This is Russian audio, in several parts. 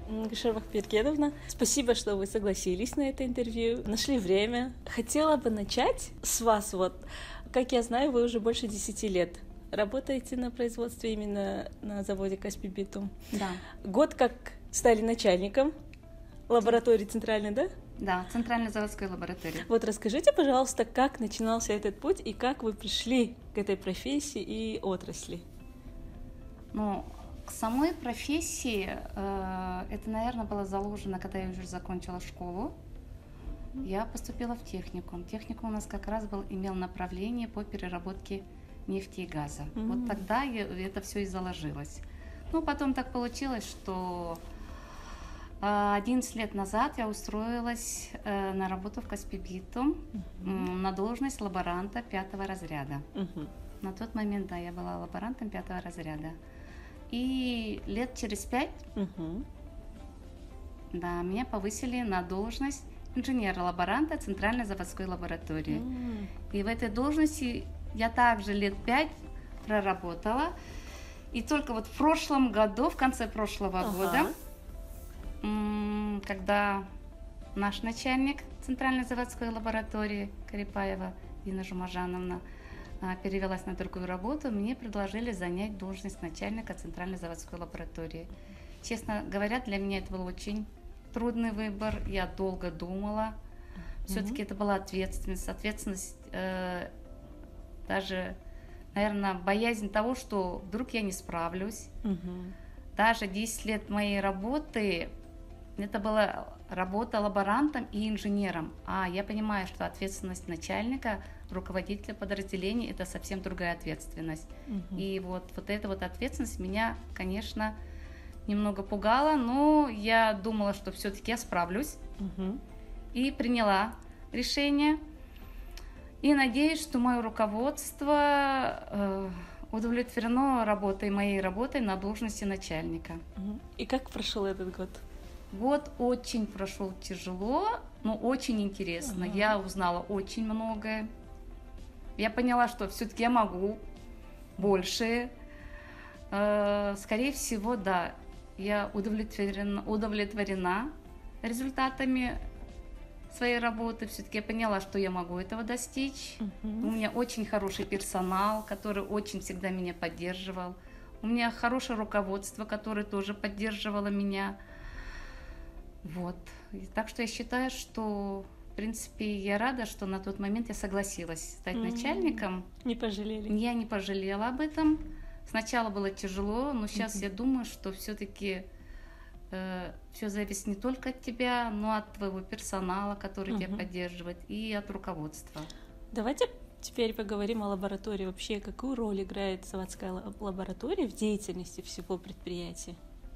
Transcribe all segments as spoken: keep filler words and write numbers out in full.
Гульшер Бакбергеновна, спасибо, что вы согласились на это интервью, нашли время. Хотела бы начать с вас. Вот, как я знаю, вы уже больше десяти лет работаете на производстве именно на заводе Каспий Битум. Да. Год как стали начальником лаборатории центральной, да? Да, центральной заводской лаборатории. Вот расскажите, пожалуйста, как начинался этот путь и как вы пришли к этой профессии и отрасли? Ну, к самой профессии э, это, наверное, было заложено, когда я уже закончила школу. Я поступила в техникум. Техникум у нас как раз был, имел направление по переработке нефти и газа. Mm-hmm. Вот тогда я, это все и заложилось. Ну, потом так получилось, что одиннадцать лет назад я устроилась э, на работу в Каспий Битум mm-hmm. на должность лаборанта пятого разряда. Mm-hmm. На тот момент, да, я была лаборантом пятого разряда. И лет через пять mm-hmm. да, меня повысили на должность инженера-лаборанта Центральной заводской лаборатории. Mm-hmm. И в этой должности я также лет пять проработала. И только вот в прошлом году, в конце прошлого uh-huh. года, когда наш начальник Центральной заводской лаборатории Карипаева Дина Жумажановна перевелась на другую работу, мне предложили занять должность начальника Центральной заводской лаборатории. Честно говоря, для меня это был очень трудный выбор, я долго думала. Все-таки mm-hmm. это была ответственность, ответственность э, даже, наверное, боязнь того, что вдруг я не справлюсь. Mm-hmm. Даже десять лет моей работы, это была работа лаборантом и инженером. А я понимаю, что ответственность начальника, руководителя подразделения – это совсем другая ответственность. Mm-hmm. И вот, вот эта вот ответственность меня, конечно, немного пугала, но я думала, что все-таки я справлюсь. Mm-hmm. И приняла решение. И надеюсь, что мое руководство э, удовлетворено работой, моей работой на должности начальника. Mm-hmm. И как прошел этот год? Год очень прошел тяжело, но очень интересно. Uh-huh. Я узнала очень многое. Я поняла, что все-таки я могу больше. Скорее всего, да, я удовлетворена, удовлетворена результатами своей работы. Все-таки я поняла, что я могу этого достичь. Uh-huh. У меня очень хороший персонал, который очень всегда меня поддерживал. У меня хорошее руководство, которое тоже поддерживало меня. Вот. И так что я считаю, что, в принципе, я рада, что на тот момент я согласилась стать mm-hmm. начальником. Не пожалели? Я не пожалела об этом. Сначала было тяжело, но сейчас mm-hmm. я думаю, что все-таки э, все зависит не только от тебя, но и от твоего персонала, который mm-hmm. тебя поддерживает, и от руководства. Давайте теперь поговорим о лаборатории. Вообще, какую роль играет заводская лаборатория в деятельности всего предприятия?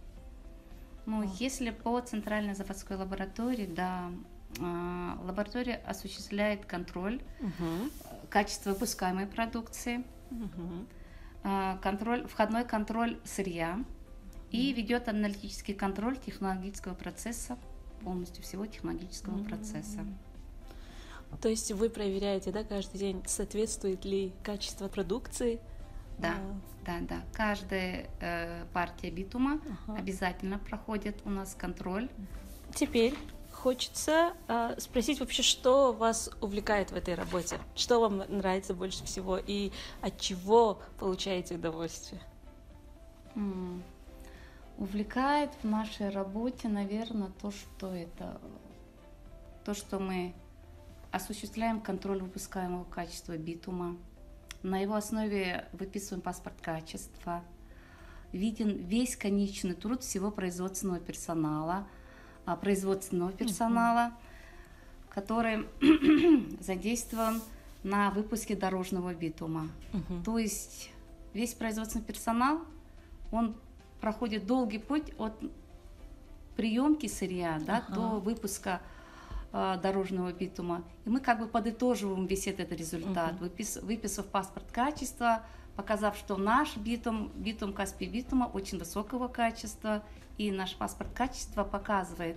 Ну, если по Центральной заводской лаборатории, да, э, лаборатория осуществляет контроль uh-huh. качества выпускаемой продукции, uh-huh. э, контроль, входной контроль сырья uh-huh. и ведет аналитический контроль технологического процесса, полностью всего технологического uh-huh. процесса. То есть вы проверяете, да, каждый день, соответствует ли качество продукции? Да, да, да. Каждая э, партия битума ага. обязательно проходит у нас контроль. Теперь хочется э, спросить вообще, что вас увлекает в этой работе? Что вам нравится больше всего и от чего получаете удовольствие? М-м. Увлекает в нашей работе, наверное, то, что это, то, что мы осуществляем контроль выпускаемого качества битума. На его основе выписываем паспорт качества, виден весь конечный труд всего производственного персонала, производственного персонала, uh-huh. который задействован на выпуске дорожного битума. Uh-huh. То есть весь производственный персонал, он проходит долгий путь от приемки сырья да, uh-huh. до выпуска дорожного битума. И мы как бы подытоживаем весь этот результат, uh-huh. выпис, выписав паспорт качества, показав, что наш битум, битум Каспий Битума очень высокого качества, и наш паспорт качества показывает,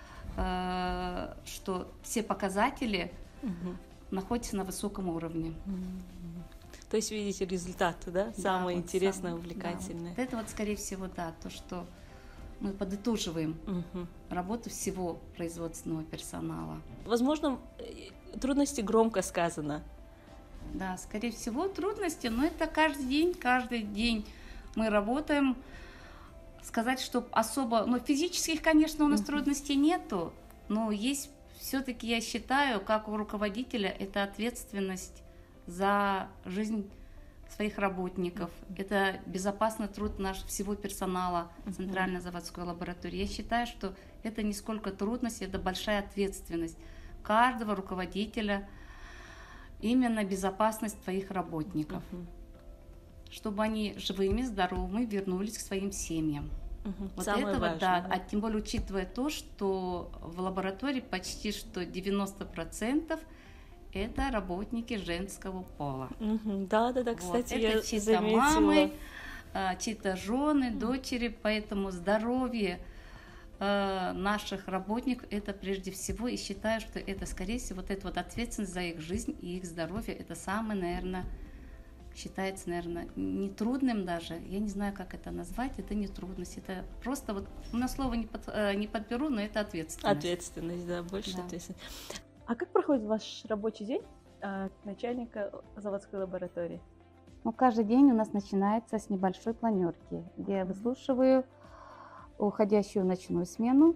э, что все показатели uh-huh. находятся на высоком уровне. Uh-huh. То есть видите результаты, да? Самое да, интересное, вот увлекательное. Да, вот это вот, скорее всего, да, то, что мы подытоживаем Мгм. работу всего производственного персонала. Возможно, э, трудности громко сказано. Да, скорее всего, трудности, но это каждый день, каждый день мы работаем. Сказать, что особо, ну, физических, конечно, у нас Мгм. трудностей нету, но есть все-таки, я считаю, как у руководителя, это ответственность за жизнь своих работников, это безопасный труд наш всего персонала Центральной заводской лаборатории. Я считаю, что это не сколько трудность, это большая ответственность каждого руководителя, именно безопасность твоих работников, Мгм. чтобы они живыми, здоровыми вернулись к своим семьям. Мгм. Вот Самое это вот, да, важное. а тем более учитывая то, что в лаборатории почти что девяносто процентов это работники женского пола. Мгм. Да, да, да, Вот, кстати, это я чьи-то заметила. мамы, а, чьи-то жены, дочери, поэтому здоровье э, наших работников это прежде всего, и считаю, что это, скорее всего, вот эта вот ответственность за их жизнь и их здоровье, это самое, наверное, считается, наверное, нетрудным даже, я не знаю, как это назвать, это не трудность, это просто вот, на слово не, под, э, не подберу, но это ответственность. Ответственность, да, больше Да. ответственность. А как проходит ваш рабочий день а, начальника заводской лаборатории? Ну, каждый день у нас начинается с небольшой планерки, где я выслушиваю уходящую ночную смену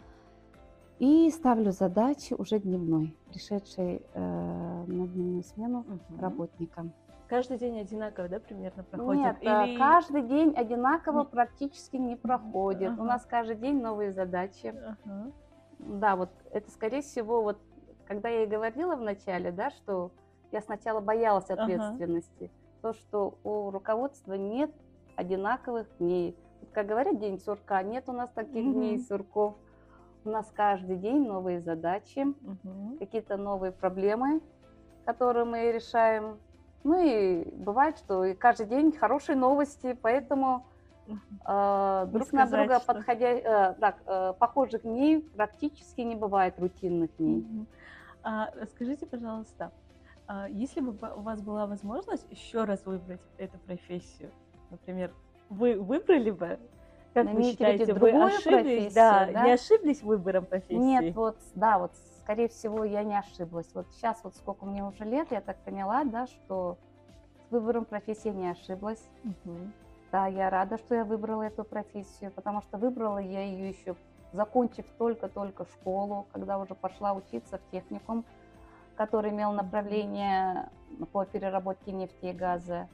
и ставлю задачи уже дневной, пришедшей э, на дневную смену Мгм. работникам. Каждый день одинаково, да, примерно проходит? Нет, э, Или... каждый день одинаково Не- практически не проходит. Ага. У нас каждый день новые задачи. Ага. Да, вот это, скорее всего, вот когда я и говорила в начале, да, что я сначала боялась Ага. ответственности, то, что у руководства нет одинаковых дней. Вот как говорят, день сурка, нет у нас таких дней Мгм. сурков. У нас каждый день новые задачи, Мгм. какие-то новые проблемы, которые мы решаем. Ну и бывает, что и каждый день хорошие новости, поэтому Мгм. э, Не друг на сказать, друга что- подходя, э, так, э, похожих дней практически не бывает, рутинных дней. Мгм. А, скажите, пожалуйста, а если бы ба- у вас была возможность еще раз выбрать эту профессию, например, вы выбрали бы, как вы Имеете в виду считаете, вы другую ошиблись, да, профессию, да? не ошиблись выбором профессии? Нет, вот, да, вот, скорее всего, я не ошиблась. Вот сейчас, вот сколько мне уже лет, я так поняла, да, что с выбором профессии я не ошиблась. Мгм. Да, я рада, что я выбрала эту профессию, потому что выбрала я ее еще, закончив только-только школу, когда уже пошла учиться в техникум, который имел направление по переработке нефти и газа.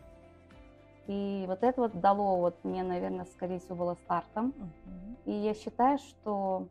И вот это вот дало вот мне, наверное, скорее всего, было стартом. Мгм. И я считаю, что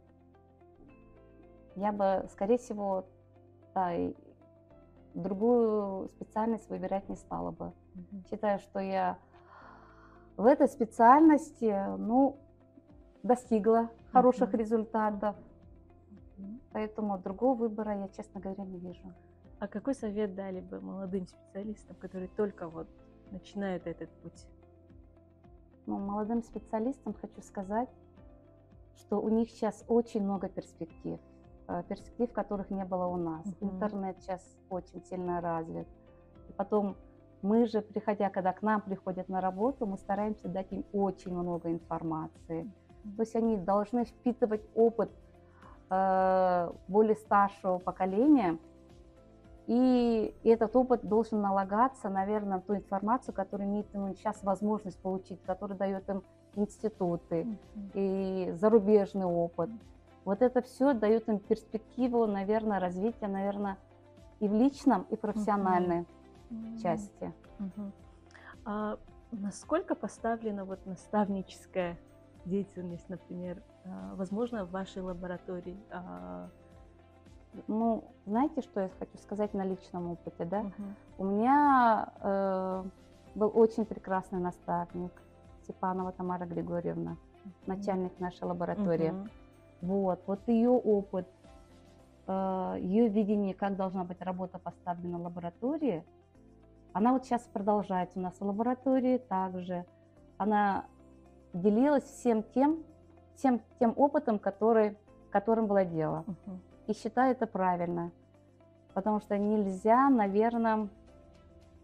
я бы, скорее всего, да, и другую специальность выбирать не стала бы. Мгм. Считаю, что я в этой специальности, ну, достигла хороших Мгм. результатов, Мгм. поэтому другого выбора я, честно говоря, не вижу. А какой совет дали бы молодым специалистам, которые только вот начинают этот путь? Но молодым специалистам хочу сказать, что у них сейчас очень много перспектив, э, перспектив, которых не было у нас. Мгм. Интернет сейчас очень сильно развит. И потом мы же, приходя, когда к нам приходят на работу, мы стараемся дать им очень много информации. То есть они должны впитывать опыт э, более старшего поколения, и этот опыт должен налагаться, наверное, на ту информацию, которую имеет ну, сейчас возможность получить, которую дает им институты Мгм. и зарубежный опыт. Вот это все дает им перспективу, наверное, развития, наверное, и в личном, и профессиональной Мгм. части. Мгм. А насколько поставлена вот наставническая деятельность, например, а, возможно, в вашей лаборатории? А, Ну, знаете, что я хочу сказать на личном опыте, да? мгм. У меня э, был очень прекрасный наставник, Степанова Тамара Григорьевна, начальник нашей лаборатории. Мгм. Вот, вот ее опыт, э, ее видение, как должна быть работа поставлена в лаборатории, она вот сейчас продолжается у нас в лаборатории также. Она делилась всем тем, всем тем опытом, который, которым владела. Мгм. И считаю это правильно, потому что нельзя, наверное,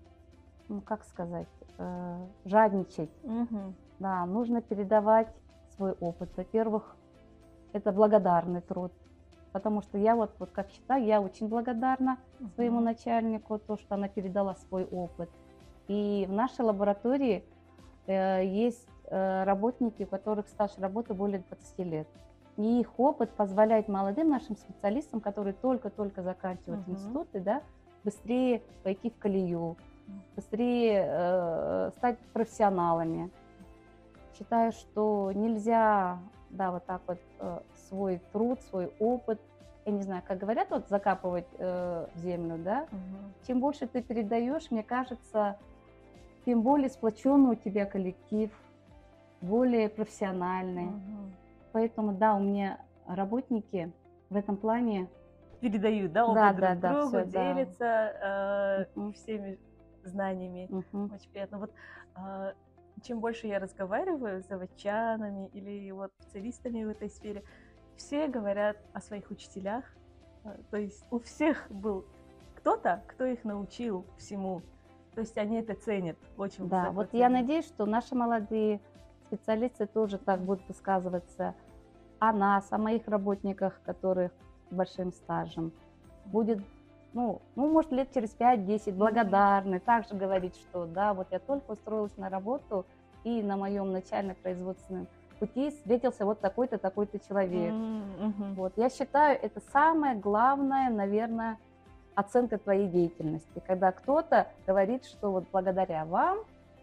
ну как сказать, э, жадничать. Мгм. Да, нужно передавать свой опыт. Во-первых, это благодарный труд, потому что я вот, вот как считаю, я очень благодарна своему начальнику, то, что она передала свой опыт. И в нашей лаборатории э, есть э, работники, у которых стаж работы более двадцати лет. И их опыт позволяет молодым нашим специалистам, которые только-только заканчивают uh-huh. институты, да, быстрее войти в колею, быстрее э, стать профессионалами. Считаю, что нельзя, да, вот так вот э, свой труд, свой опыт, я не знаю, как говорят, вот закапывать э, в землю, да. Uh-huh. Чем больше ты передаешь, мне кажется, тем более сплоченный у тебя коллектив, более профессиональный. Uh-huh. Поэтому, да, у меня работники в этом плане передают, да, опыт да, друг да, другу, да, делятся да. э, uh-huh. всеми знаниями. Uh-huh. Очень приятно. Вот э, чем больше я разговариваю с заводчанами или вот специалистами в этой сфере, все говорят о своих учителях. Э, то есть у всех был кто-то, кто их научил всему. То есть они это ценят очень да, высоко. Вот я надеюсь, что наши молодые специалисты тоже так будут высказываться о нас, о моих работниках, которых с большим стажем. Будет, ну, ну может, лет через пять-десять благодарны, также говорить, что да, вот я только устроилась на работу, и на моем начально-производственном пути встретился вот такой-то, такой-то человек. Mm-hmm. Вот, я считаю, это самое главное, наверное, оценка твоей деятельности, когда кто-то говорит, что вот благодаря вам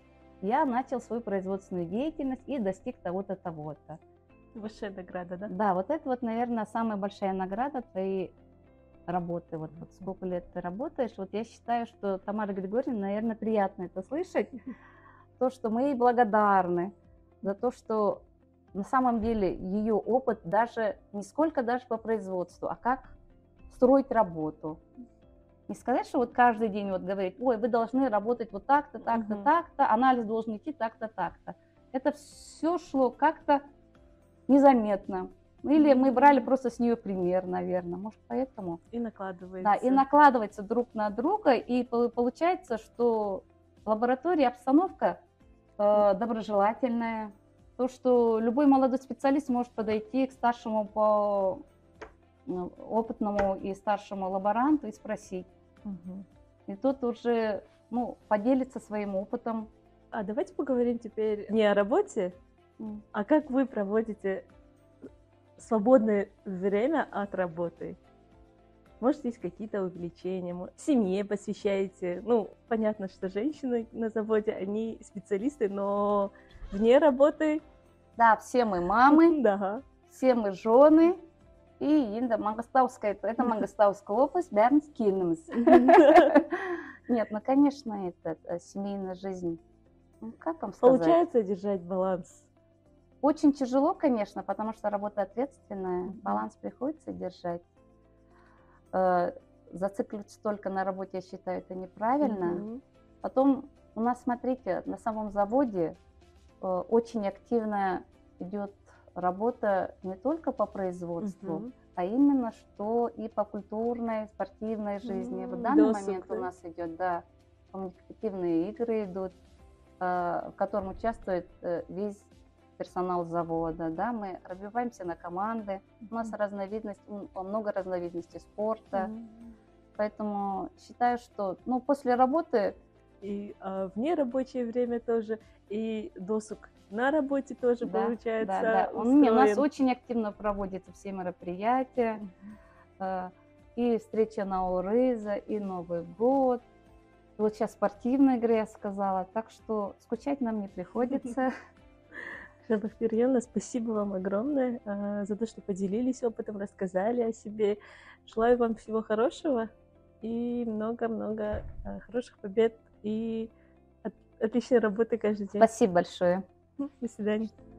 я начал свою производственную деятельность и достиг того-то, того-то. Высшая награда, да? Да, вот это вот, наверное, самая большая награда твоей работы. Вот, вот сколько лет ты работаешь. Вот я считаю, что Тамара Григорьевна, наверное, приятно это слышать. То, что мы ей благодарны за то, что на самом деле ее опыт даже не сколько даже по производству, а как строить работу. Не сказать, что вот каждый день вот говорить, ой, вы должны работать вот так-то, так-то, uh-huh. так-то, анализ должен идти так-то, так-то. Это все шло как-то незаметно. Или мы брали просто с нее пример, наверное, может, поэтому. И накладывается. Да, и накладывается друг на друга, и получается, что в лаборатории обстановка э, доброжелательная. То, что любой молодой специалист может подойти к старшему по опытному и старшему лаборанту и спросить. Угу. И тот уже, ну, поделится своим опытом. А давайте поговорим теперь не о работе, mm. а как вы проводите свободное время от работы. Может, есть какие-то увлечения, семье посвящаете. Ну, понятно, что женщины на заводе, они специалисты, но вне работы... Да, все мы мамы, да. все мы жены. И Инда Мангостауская, это Мангостауская область, бәріміз келініміз. Нет, ну, конечно, это семейная жизнь. Ну, как вам сказать? Получается держать баланс? Очень тяжело, конечно, потому что работа ответственная. Mm-hmm. Баланс приходится держать. Зацикливаться только на работе, я считаю, это неправильно. Mm-hmm. Потом у нас, смотрите, на самом заводе очень активно идет работа не только по производству, uh-huh. а именно что и по культурной, спортивной жизни. Uh-huh. В данный Досуг, момент да? у нас идет, да, коммуникативные игры идут, в котором участвует весь персонал завода. Да, мы разбиваемся на команды, uh-huh. у нас разновидность, много разновидностей спорта, uh-huh. поэтому считаю, что, ну, после работы и а, вне рабочее время тоже, и досуг на работе тоже, да, получается, да, да. У нас очень активно проводятся все мероприятия, uh-huh. и встреча Наурыза, и Новый год. Вот сейчас спортивные игры, я сказала, так что скучать нам не приходится. Шербах Пирьевна, спасибо вам огромное а, за то, что поделились опытом, рассказали о себе. Желаю вам всего хорошего и много-много а, хороших побед и от, отличной работы каждый день. Спасибо большое. До свидания.